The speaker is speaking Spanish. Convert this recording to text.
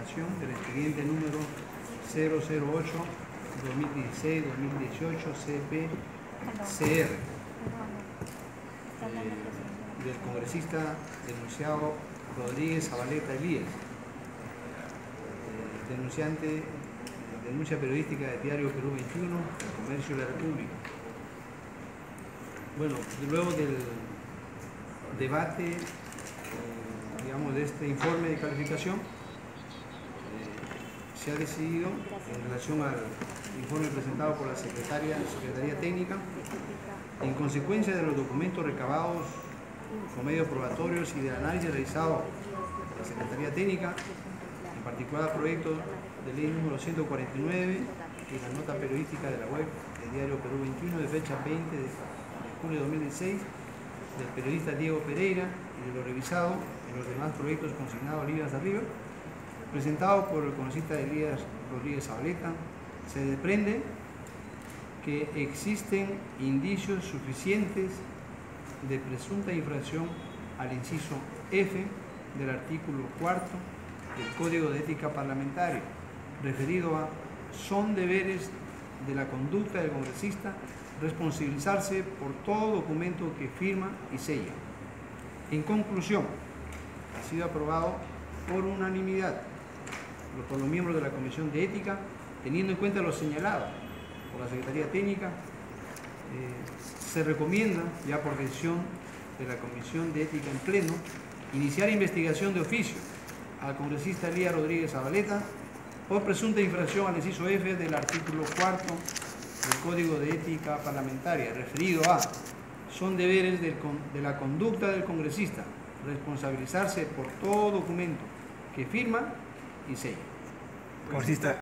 calificación del expediente número 008-2016-2018 CP-CR del congresista denunciado Rodríguez Zabaleta Elías, denunciante, denuncia periodística del diario Perú 21, El Comercio de la República. Bueno, luego del debate, digamos, de este informe de calificación, se ha decidido, en relación al informe presentado por la Secretaría Técnica, en consecuencia de los documentos recabados con medios probatorios y del análisis realizado por la Secretaría Técnica, en particular proyecto de ley número 149 y la nota periodística de la web del diario Perú 21 de fecha 20 de julio de 2016 del periodista Diego Pereira y de lo revisado en los demás proyectos consignados líneas arriba, presentado por el congresista Elías Rodríguez Zabaleta, se desprende que existen indicios suficientes de presunta infracción al inciso F del artículo 4 del Código de Ética Parlamentaria, referido a son deberes de la conducta del congresista responsabilizarse por todo documento que firma y sella. En conclusión, ha sido aprobado por unanimidad por los miembros de la Comisión de Ética, teniendo en cuenta lo señalado por la Secretaría Técnica. Se recomienda, ya por decisión de la Comisión de Ética en pleno, iniciar investigación de oficio al congresista Elías Rodríguez Zabaleta por presunta infracción al inciso F del artículo 4 del Código de Ética Parlamentaria, referido a son deberes de la conducta del congresista responsabilizarse por todo documento que firma y sella. Congresista.